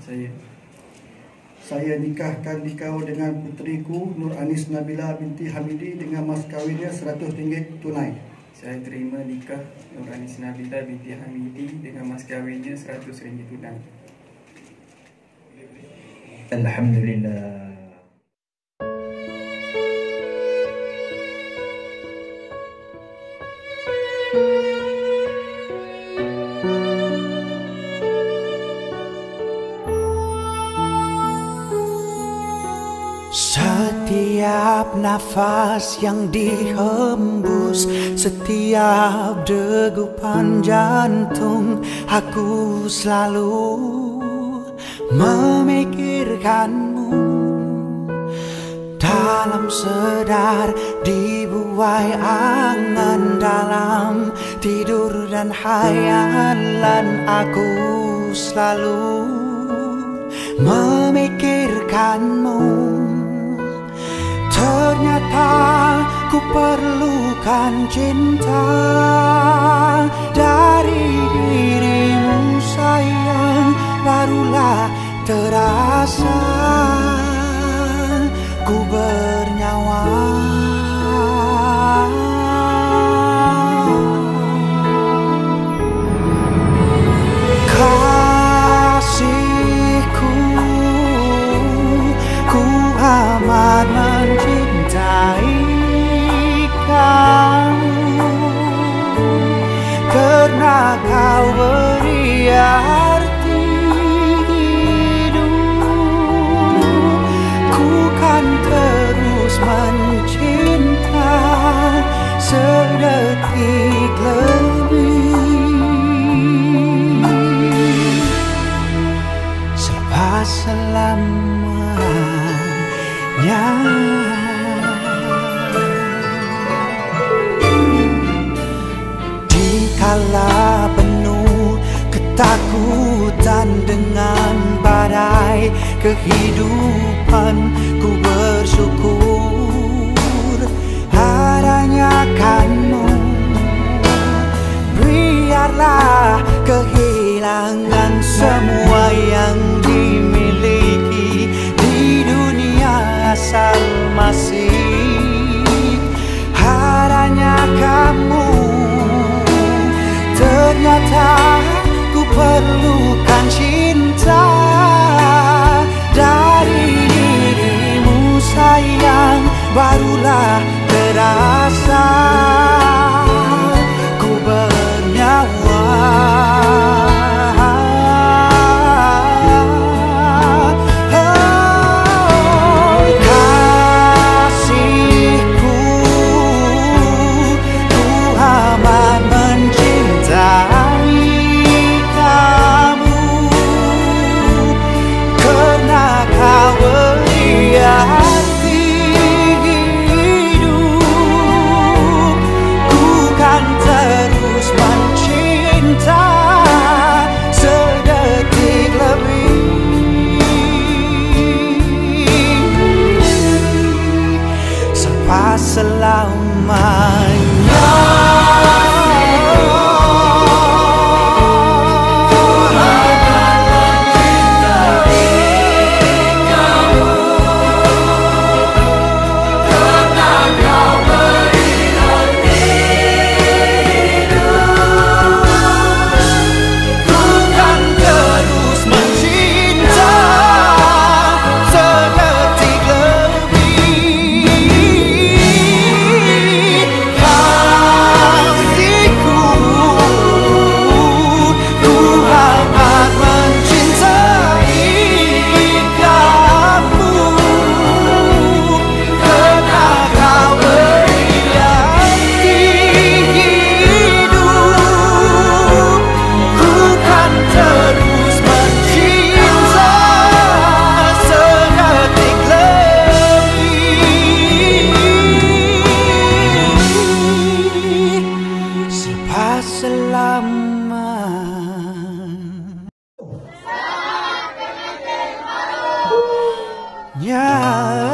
Saya. Saya nikahkan dikau dengan putriku Nur Anis Nabila binti Hamidi dengan mas kawinnya RM100 tunai. Saya terima nikah Nur Anis Nabila binti Hamidi dengan mas kawinnya RM100 tunai. Alhamdulillah. Setiap nafas yang dihembus, setiap degupan jantung, aku selalu memikirkanmu. Dalam sedar, dibuai angan, dalam tidur dan hayalan, aku selalu memikirkanmu. Ternyata ku perlukan cinta dari dirimu sayang, barulah terasa ku bernyawa. Kasihku, ku amat mencintai kamu, karena kau beri arti hidup. Ku kan terus mencinta sedetik lebih, selepas selamanya. Dikala penuh ketakutan dengan badai kehidupan, ku bersyukur adanya kamu. Biarlah kehilangan semua yang dimiliki di dunia, asal masih adanya kamu. Ternyata ku perlukan cinta dari dirimu sayang, barulah terasa ku bernyawa. Kasihku, ku amat mencintai kamu, karena kau beri arti hidup. Ku kan terus mencinta sedetik lebih, selepas selamanya. Selamanya.